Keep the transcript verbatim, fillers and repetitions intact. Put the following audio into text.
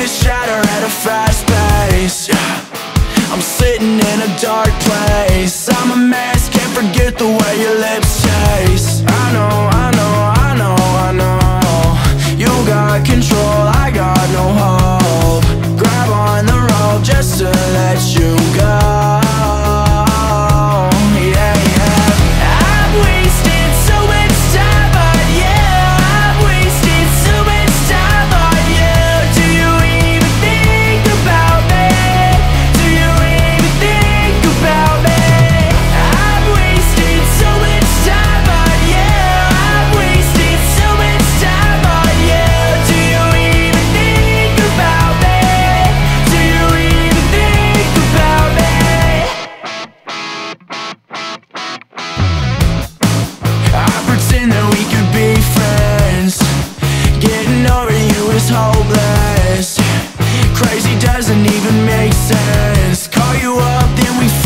pieces shatter at a fast pace. I'm sitting in a dark place. I'm a mess, can't forget the way your lips taste. I know, I know, I know, I know. You got control, I got no hope. Grab on the rope just to let you go. That we could be friends. Getting over you is hopeless. Crazy doesn't even make sense. Call you up, then we